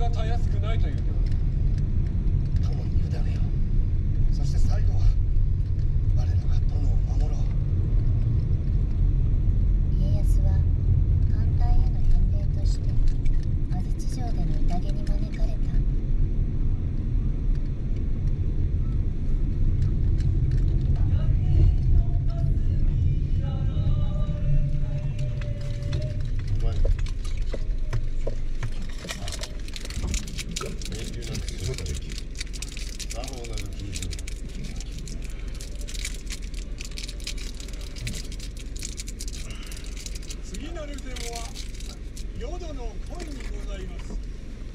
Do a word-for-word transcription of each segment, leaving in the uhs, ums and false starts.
はたやすくないというのは友に委ねよう。そして最後は我らが殿を守ろう。 家康は艦隊への返礼として安土城での宴に招かれた。 次なるデモは淀の恋にございます。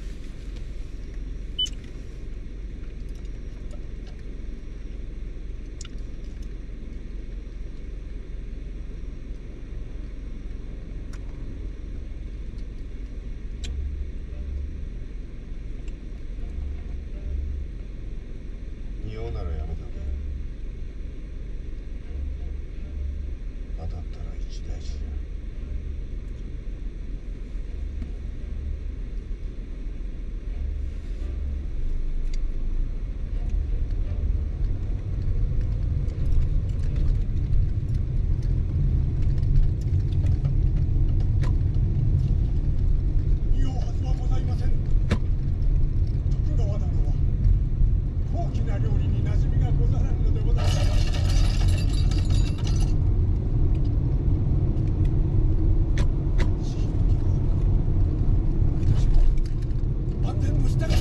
匂うならやめとけ。当たったら一大事じゃ。 匂うはずはございません。徳川殿は高貴な料理に馴染みがござらぬのでございます。万全の下が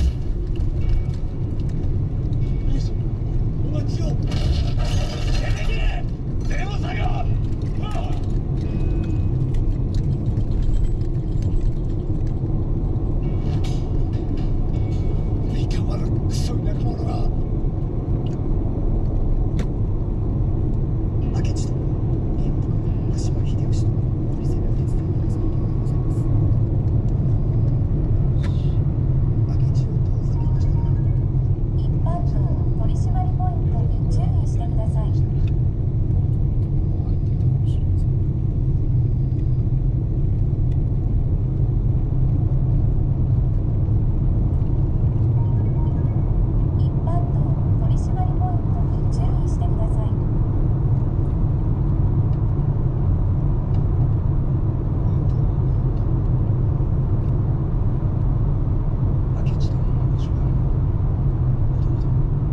上様お待ちを。出てきれデモ作業。いかまるクソ田舎者が。 明智殿、義元君、羽島秀吉殿、お店のお手伝いになるそうでございます。明智を遠ざけましたら、 一般道取締りポイントに注意してください。一般道取締りポイントに注意してください。 明智殿のご所から弟殿、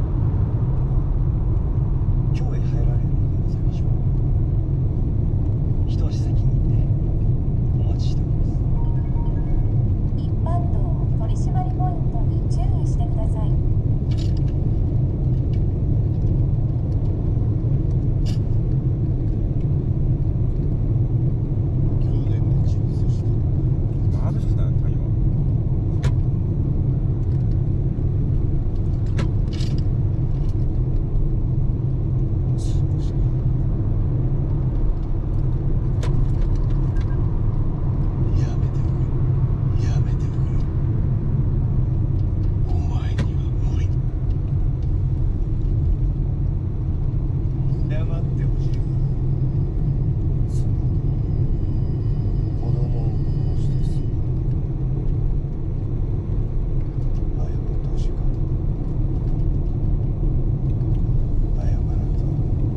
京へ入られるのでございましょう。一足先に行ってお待ちしております。 一般道取締りポイントに注意してください。 去年の中そしてまぶしくない太陽。 少しやめておく。やめておく。お前には無理。黙ってほしい。その子供を殺して済む。謝ってほしいか。謝らんと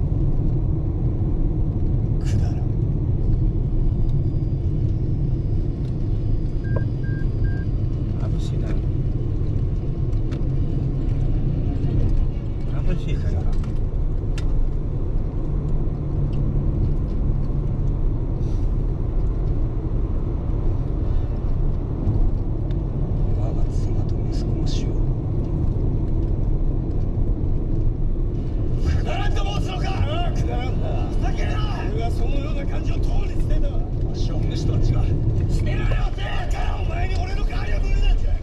くだらん。 眩しいな。眩しい太陽だ。 我が妻と息子も死を。 くだらんと申すのか。ああ、くだらんな。ふざけるな。俺はそのような感情を通り捨てた。わしはお主とは違う。捨てられよって。だからお前に俺の代わりは無理なんじゃ。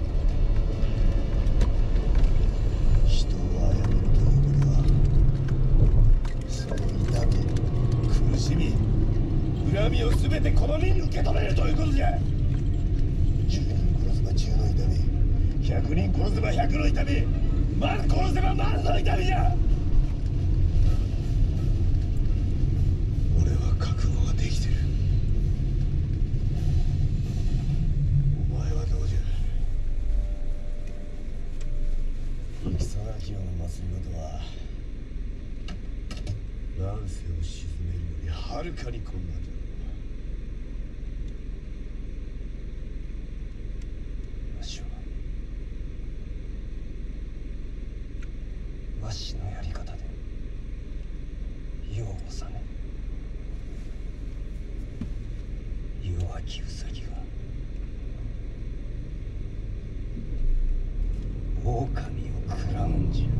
人を殺めるということは、その痛み、苦しみ、恨みをすべてこの身に受け止めるということじゃ。じゅうにん殺せばじゅうの痛み、ひゃくにん殺せばひゃくの痛み、万殺せば万の痛みじゃ。俺は覚悟ができてる。お前はどうじゃ。 きを増すことは乱世を沈めるよりはるかに困難じゃろう。わしはわしのやり方で世を治め、弱きウサギが狼を食らうんじゃ。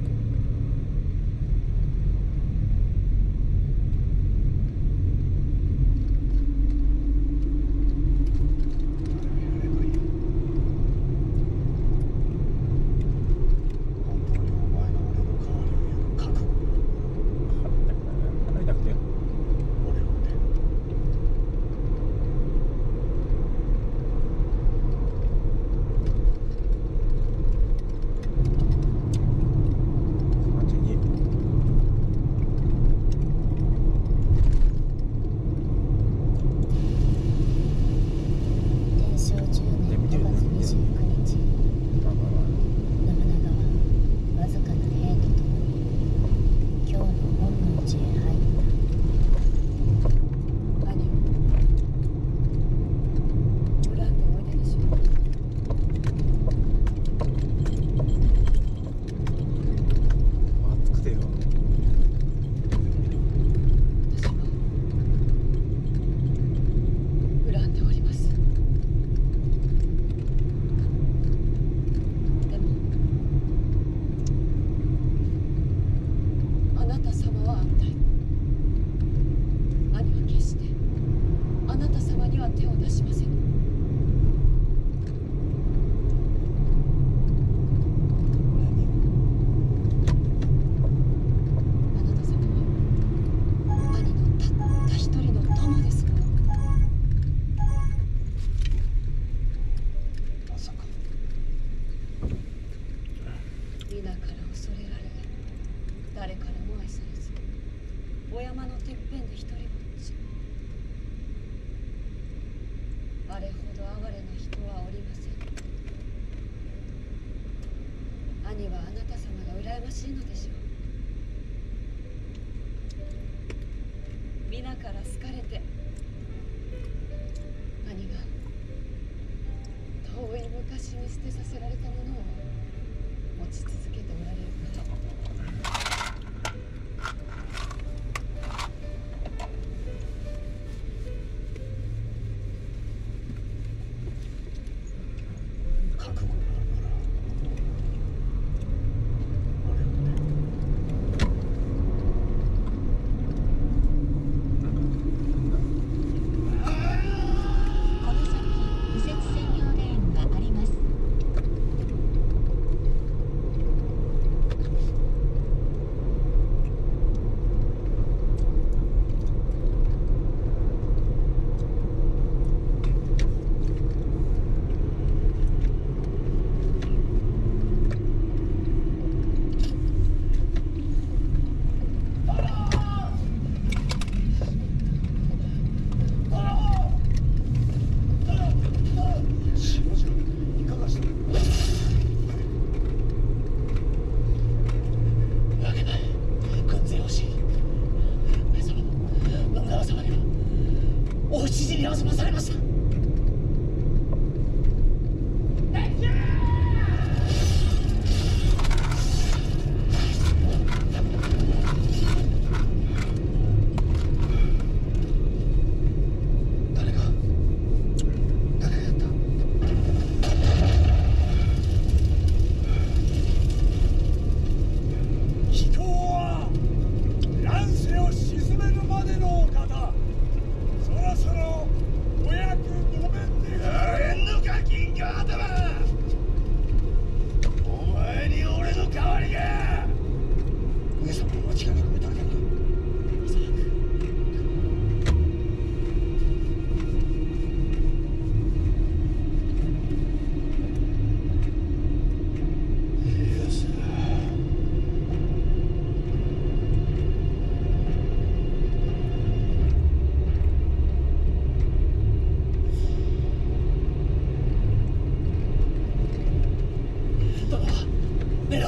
兄はあなた様が羨ましいのでしょう。皆から好かれて兄が遠い昔に捨てさせられたものを持ち続けておられるから。 「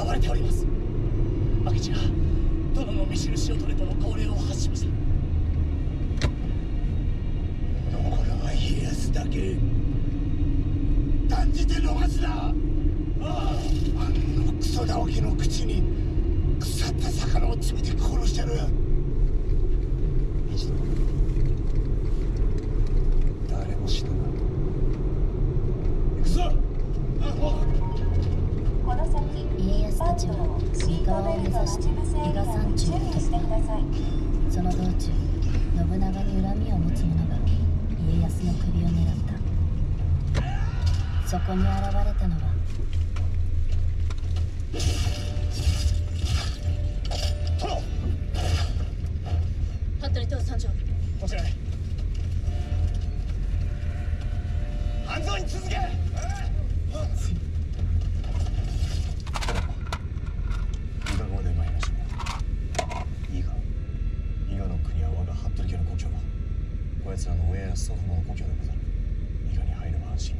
ばれております。明智が殿の見印を取れとの号令を発しました。残るは家康だけ。断じて逃すな。ああ、あのクソだおけの口に腐った魚を詰めて殺してやる。 一度誰も死なない。 行くぞ。 この先家康たちは三河を目指して伊賀山中を突破。その道中信長に恨みを持つ者が家康の首を狙った。そこに現れたのは殿。 服部党参上。 こちらへ。半蔵に続け。伊賀郷で参りましょう。伊賀伊賀の国は我が服部家の故郷。こやつらの親や祖父母の故郷でござる。伊賀に入れば安心。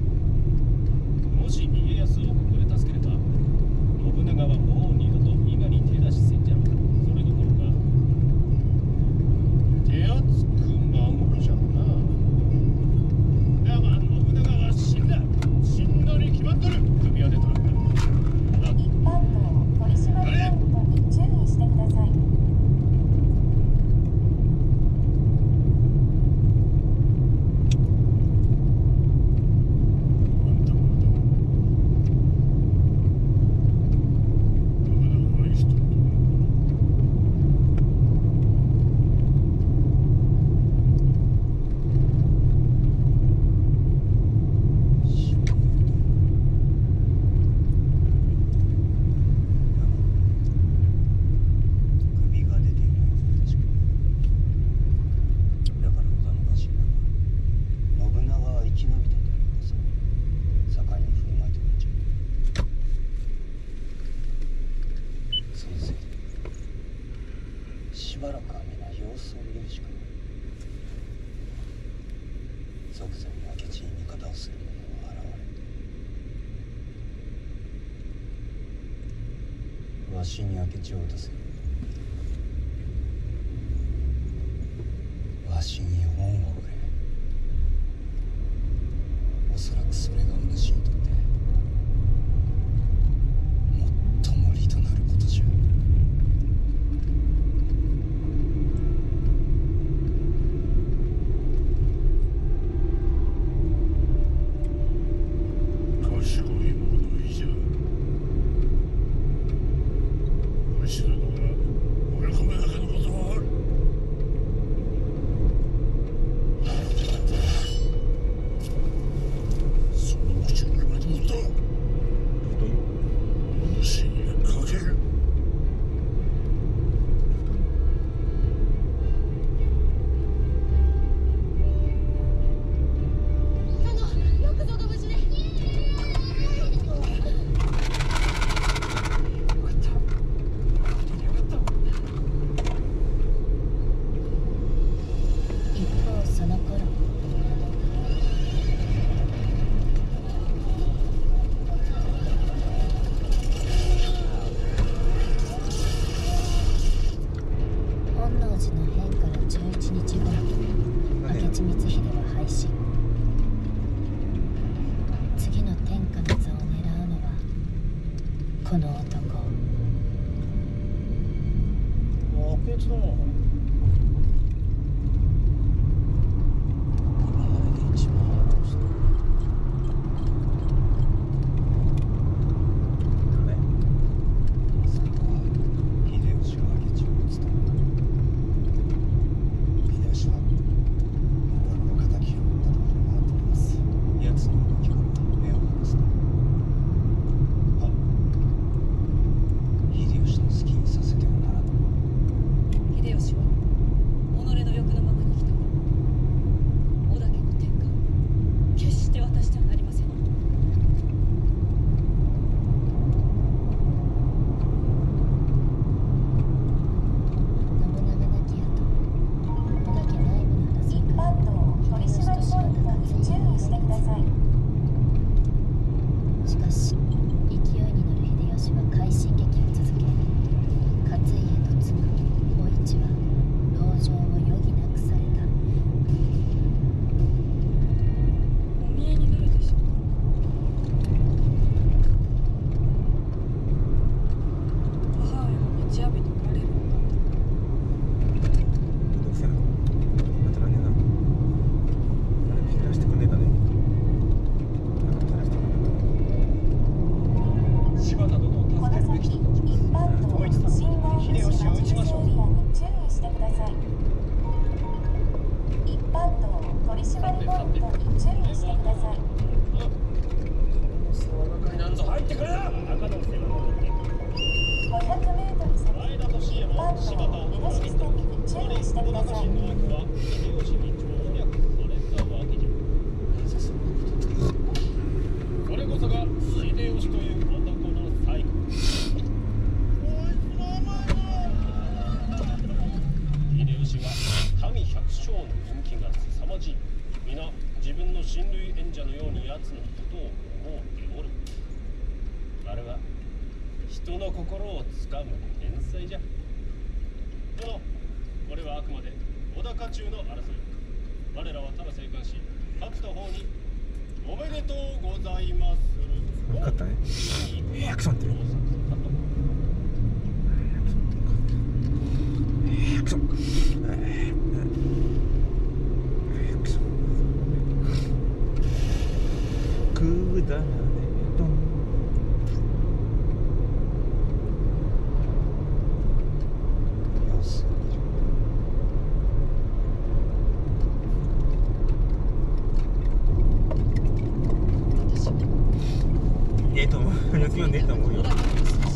信長はもう二度と伊賀にわしに明智を渡せ。わしに恩をくれ。おそらくそれがお主にとって最も利となることじゃ。 賢い者いじゃ。わしらのが俺込めだけのことはある。その口を俺まで持ったお主にかける。 殿、よくぞご無事で。 一方その頃本能寺の変からじゅういちにちご明智光秀は敗死。次の天下の座を狙うのはこの男。 明智殿。 今までで一番悪とした。最後は秀吉が明智を討つと。秀吉は俺の敵を討ったと振る舞っております。奴の動きから目を離すな。は秀吉の好きにさせてはならぬ。 秀吉は己の欲のままに生きた。織田家の天下を決して渡してはなりません。 信長亡き後織田家内部の争いから秀吉と柴田が全員をしてください。しかし勢いに乗る秀吉は快進撃を続け、勝家の妻お市は籠城を余儀なくされた。 お見えになるでしょう。母上が待ちわびておられる。 めんどくせえな。またらねえな。あれ知らしてくんねえかね。なんか知らしてくんねえかね。 柴田殿を助けるべきと存じます。 お市さん、秀吉を討ちましょう。 注意してください。一般道取締ポイントに注意してください。 総がかりなんぞ入ってくれ。赤の背が戻ってごひゃくメートル先前田利家一も柴田般道を目指し地点に注意してください。 の枠は秀吉に調略されたわけじゃ。これこそが秀吉という男の最後。秀吉は民百姓の人気が凄まじい。皆自分の親類縁者のように奴のことを思っておる。あれは人の心をつかむ天才じゃ。殿、これはあくまで織田家中の争い。我らはただ静観し、勝った方におめでとうございまする。 勝ったね。えー、アクションってる。えー、アクション。えー、えー、アクション。くだらねえと。 様子を見る。 私はねえと思う。四つ読んでえと思うよ。 織田家の筋。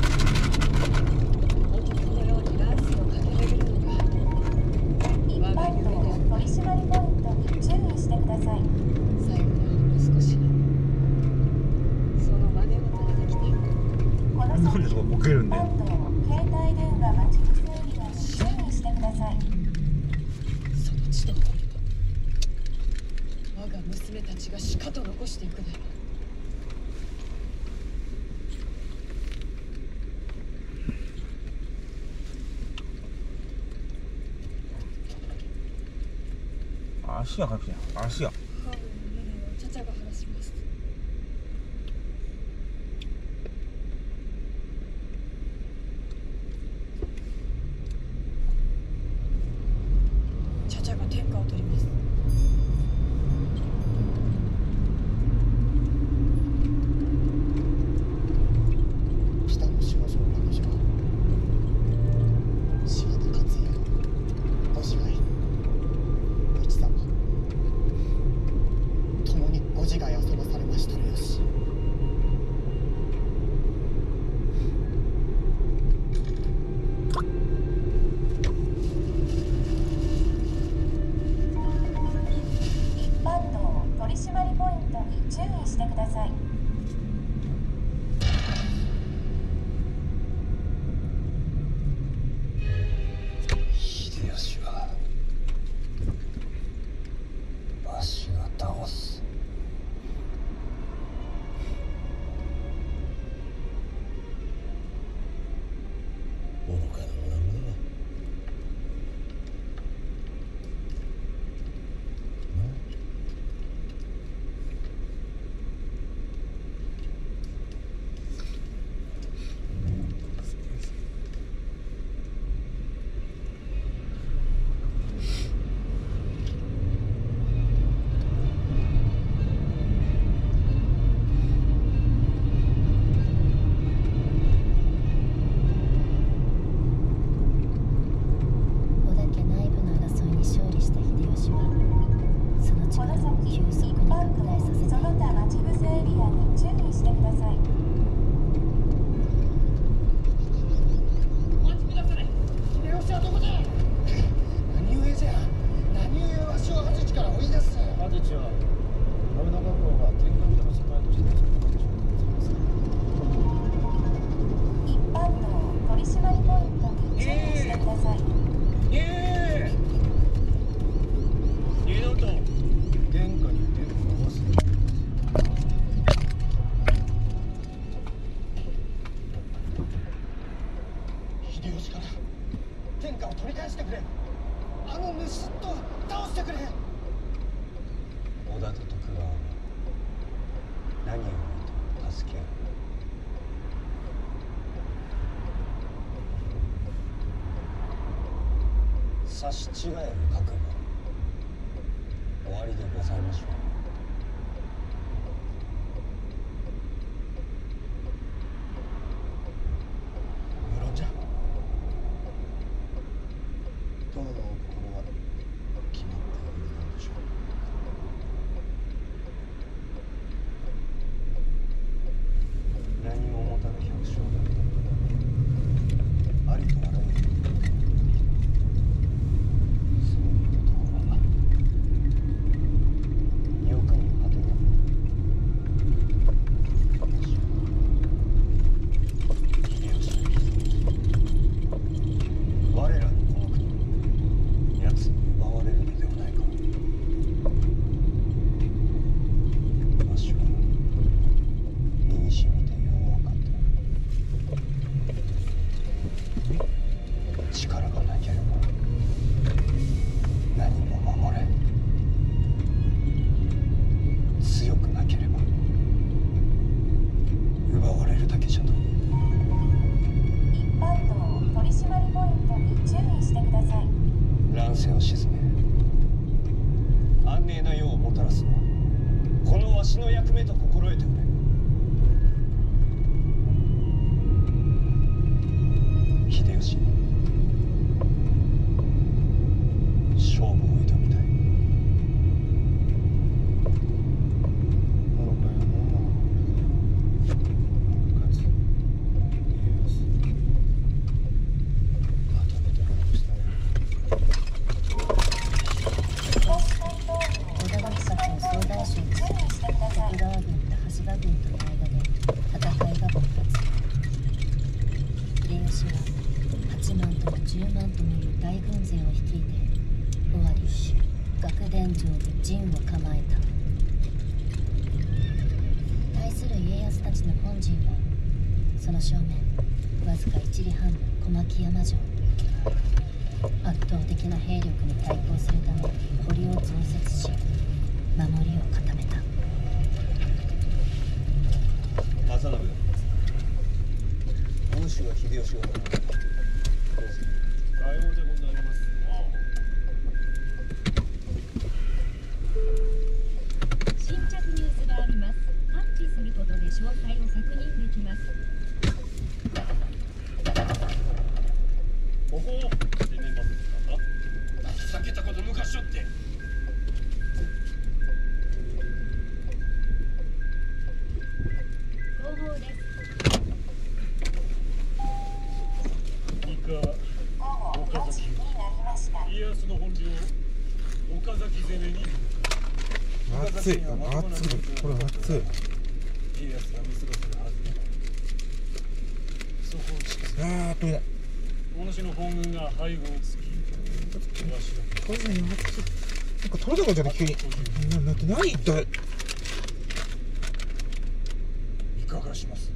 男のように乱世を駆け巡るのが一般道取締ポイントに注意してください。 最後にほんの少しその真似事ができた。 このなんでそこボケるんだよ。 一般道携帯電話待ち伏せエリアに注意してください。 その地点に来れば我が娘たちがしかと残していくだろう。 足やかくや足や母上の無念を茶々が晴らします。茶々が天下を取ります。 北の守護将彼女は重田勝家のご自害、お市様共にご自害遊ばされましたるよし。 一般道取締りポイントに注意してください。 秀吉はわしが倒す。愚かな女子だ。 織田家内部の争いに勝利した秀吉はそのこの力を先急速に一般拡大させてい道その他待ち伏せエリアに注意してください。 お待ちくだされ。秀吉はどこじゃ。 何故じゃ、何故わしを安土から追い出す。 安土は信長公が天下人の備えとして作った場所でございます。 一般道取締りポイントに注意してください。 ええ二度と天下に手を伸ばすな。 秀吉から天下を取り返してくれ。あの盗人を倒してくれ。 織田と徳川は何をもって助け合う。差し違える覚悟終わりでございましょう。 無論じゃ。殿のお心は決まっておいでなんでしょう。 何も持たぬ百姓だったのだ。ありとあらゆることができた。そういう男は欲に果てなく秀吉、我らのこの国奴に奪われるのではないか。わしは身にしみてよう分かっておる。力がなければ何も守れん。強くなければ奪われるだけじゃと。 一般道取締りポイントに注意してください。 乱世を鎮め安寧な世をもたらすのはこのわしの役目と心得ておれ。秀吉に勝負を挑みたい。 愚かやな勝つ家康まとめて殺したね。 東関道織田幕府を総大将と注意してください。 徳川軍と羽柴軍との間で戦いが勃発。秀吉ははちまんともじゅうまんともいう大軍勢を率いて尾張楽田城に陣を構えた。対する家康たちの本陣はその正面わずか一里半の小牧山城。 圧倒的な兵力に対抗するため堀を増設し守りを固めた。 正信、恩師は秀吉が頼んだ。 かようでございます新着ニュースがあります。タッチすることで詳細を確認できます。 ここを攻めますか。 ふざけたこと抜かしょって。 後方です。 三河午後よじになりました。 家康の本領岡崎攻めに熱い、熱い、これ熱い。 家康が見過ごせるはずだ。そこを近づあー、取れない。 お主の本軍が背後を突きわしの取れないよ、熱い。なんか取れなかったね、急に。な、な、何言った。 いかがします。